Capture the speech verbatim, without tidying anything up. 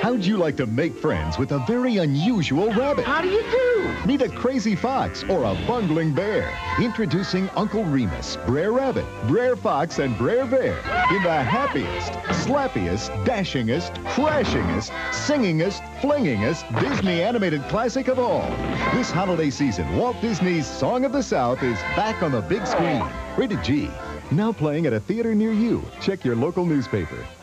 How'd you like to make friends with a very unusual rabbit? How do you do? Meet a crazy fox or a bungling bear. Introducing Uncle Remus, Brer Rabbit, Brer Fox, and Brer Bear in the happiest, slappiest, dashingest, crashingest, singingest, flingingest Disney animated classic of all. This holiday season, Walt Disney's Song of the South is back on the big screen. Rated G. Now playing at a theater near you. Check your local newspaper.